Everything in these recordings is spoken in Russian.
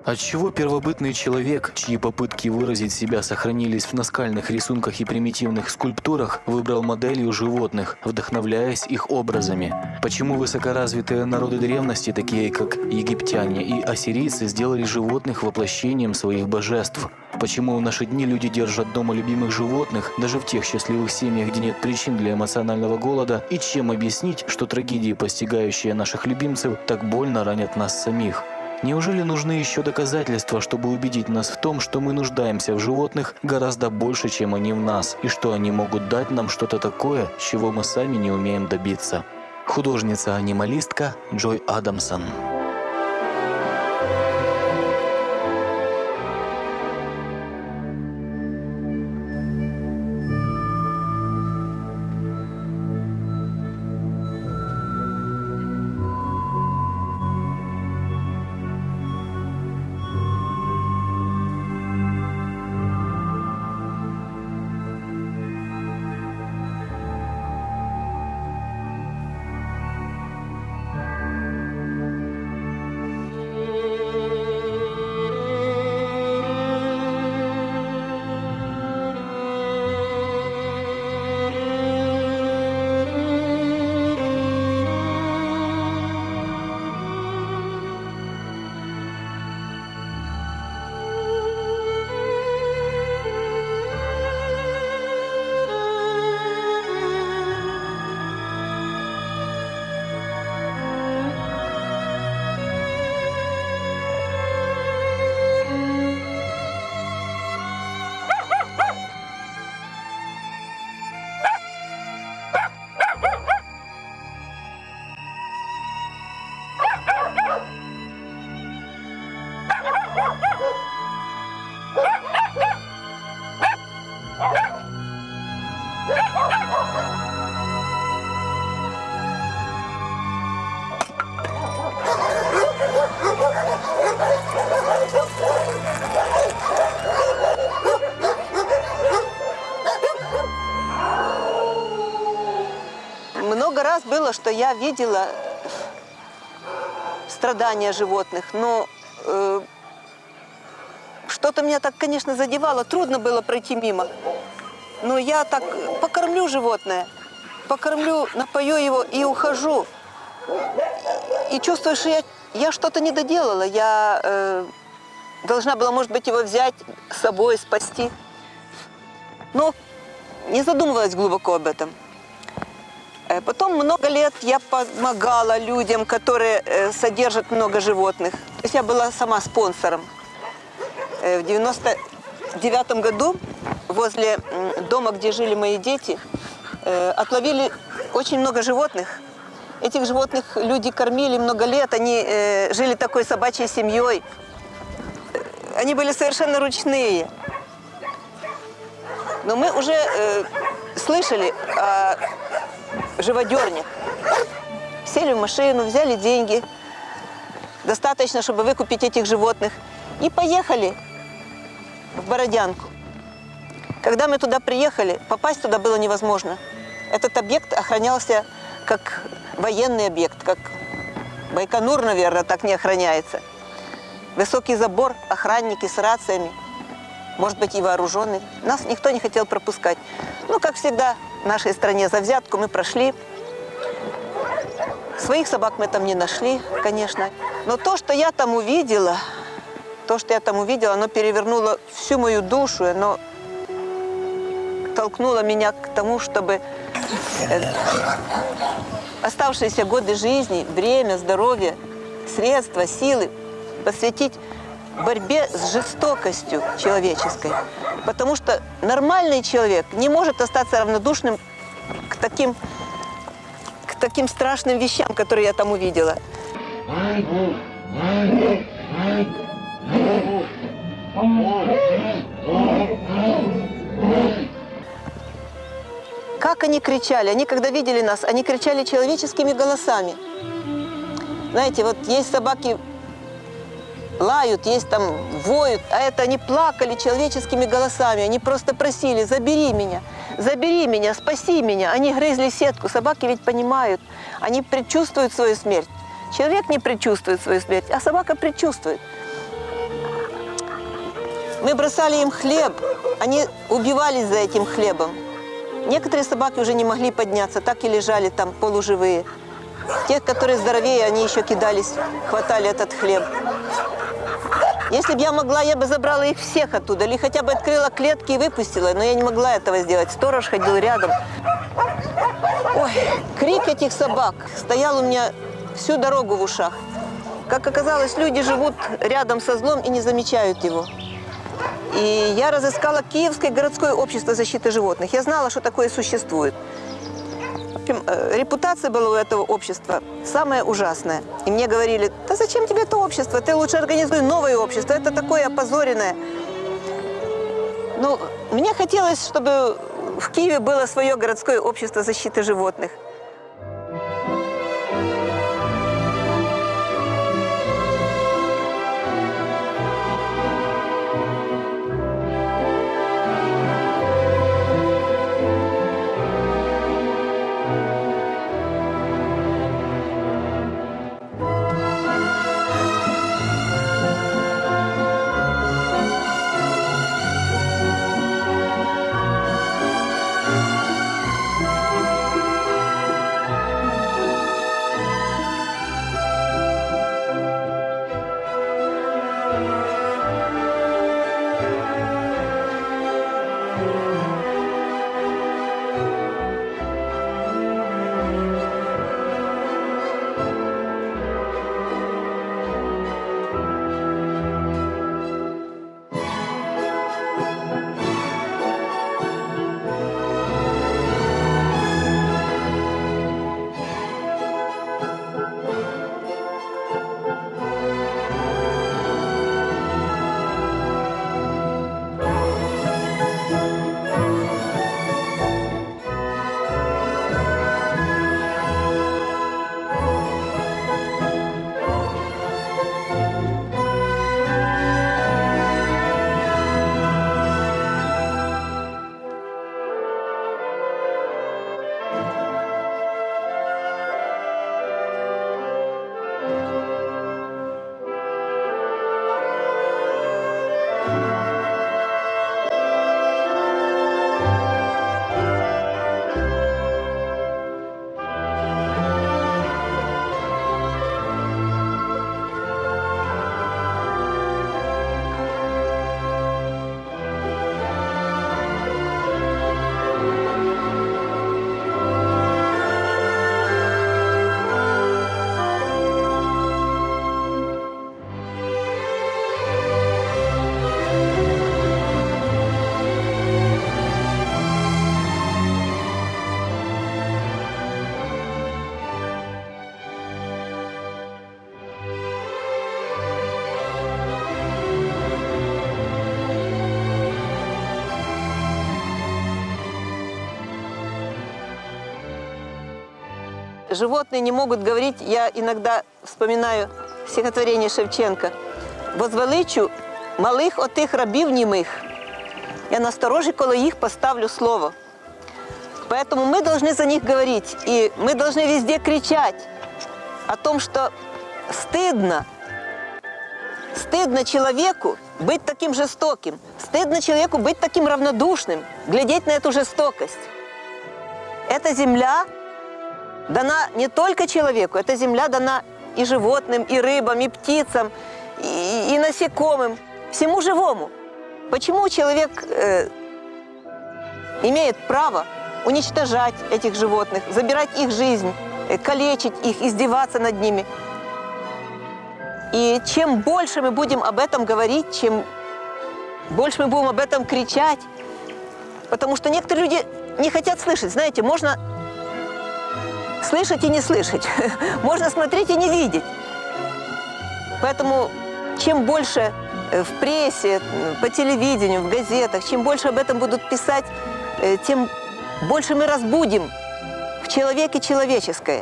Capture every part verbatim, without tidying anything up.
Отчего первобытный человек, чьи попытки выразить себя сохранились в наскальных рисунках и примитивных скульптурах, выбрал моделью животных, вдохновляясь их образами? Почему высокоразвитые народы древности, такие как египтяне и ассирийцы, сделали животных воплощением своих божеств? Почему в наши дни люди держат дома любимых животных, даже в тех счастливых семьях, где нет причин для эмоционального голода? И чем объяснить, что трагедии, постигающие наших любимцев, так больно ранят нас самих? Неужели нужны еще доказательства, чтобы убедить нас в том, что мы нуждаемся в животных гораздо больше, чем они в нас, и что они могут дать нам что-то такое, чего мы сами не умеем добиться? Художница-анималистка Джой Адамсон. Много раз было, что я видела страдания животных, но э, что-то меня так, конечно, задевало, трудно было пройти мимо. Но я так покормлю животное, покормлю, напою его и ухожу. И чувствую, что я, я что-то не доделала, я э, должна была, может быть, его взять с собой, спасти. Но не задумывалась глубоко об этом. Потом много лет я помогала людям, которые э, содержат много животных. То есть я была сама спонсором. Э, в девяносто девятом году возле э, дома, где жили мои дети, э, отловили очень много животных. Этих животных люди кормили много лет, они э, жили такой собачьей семьей. Они были совершенно ручные. Но мы уже э, слышали о живодернях. Сели в машину, взяли деньги, достаточно, чтобы выкупить этих животных, и поехали в Бородянку. Когда мы туда приехали, попасть туда было невозможно. Этот объект охранялся как военный объект, как Байконур, наверное, так не охраняется. Высокий забор, охранники с рациями, может быть, и вооруженные. Нас никто не хотел пропускать. Ну, как всегда, в нашей стране за взятку мы прошли. Своих собак мы там не нашли, конечно. Но то, что я там увидела, то, что я там увидела, оно перевернуло всю мою душу, оно толкнуло меня к тому, чтобы оставшиеся годы жизни, время, здоровье, средства, силы посвятить борьбе с жестокостью человеческой. Потому что нормальный человек не может остаться равнодушным к таким, к таким страшным вещам, которые я там увидела. Как они кричали? Они, когда видели нас, они кричали человеческими голосами. Знаете, вот есть собаки лают, есть там воют, а это они плакали человеческими голосами, они просто просили: забери меня, забери меня, спаси меня. Они грызли сетку, собаки ведь понимают, они предчувствуют свою смерть. Человек не предчувствует свою смерть, а собака предчувствует. мы бросали им хлеб, они убивались за этим хлебом. Некоторые собаки уже не могли подняться, так и лежали там полуживые. Те, которые здоровее, они еще кидались, хватали этот хлеб. Если бы я могла, я бы забрала их всех оттуда, или хотя бы открыла клетки и выпустила, но я не могла этого сделать. Сторож ходил рядом. Ой, крик этих собак стоял у меня всю дорогу в ушах. Как оказалось, люди живут рядом со злом и не замечают его. И я разыскала Киевское городское общество защиты животных. Я знала, что такое существует. В общем, репутация была у этого общества самая ужасная. И мне говорили: да зачем тебе это общество? Ты лучше организуй новое общество. Это такое опозоренное. Ну, мне хотелось, чтобы в Киеве было свое городское общество защиты животных. Животные не могут говорить. Я иногда вспоминаю стихотворение Шевченка. «Возвеличу малих отих рабів німих, я насторожі коло їх поставлю слово». Поэтому мы должны за них говорить, и мы должны везде кричать о том, что стыдно, стыдно человеку быть таким жестоким, стыдно человеку быть таким равнодушным, глядеть на эту жестокость. Эта земля дана не только человеку, эта земля дана и животным, и рыбам, и птицам, и, и насекомым, всему живому. Почему человек э, имеет право уничтожать этих животных, забирать их жизнь, э, калечить их, издеваться над ними? И чем больше мы будем об этом говорить, чем больше мы будем об этом кричать, потому что некоторые люди не хотят слышать. Знаете, можно слышать и не слышать. Можно смотреть и не видеть. Поэтому чем больше в прессе, по телевидению, в газетах, чем больше об этом будут писать, тем больше мы разбудим в человеке человеческое.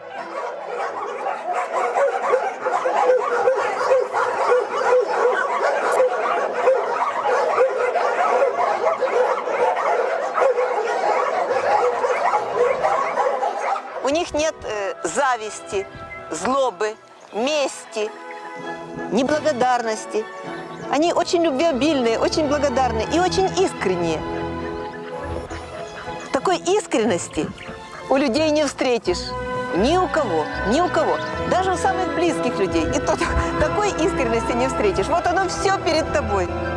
У них нет э, зависти, злобы, мести, неблагодарности. Они очень любвеобильные, очень благодарные и очень искренние. Такой искренности у людей не встретишь. Ни у кого, ни у кого. Даже у самых близких людей. И то такой искренности не встретишь. Вот оно все перед тобой.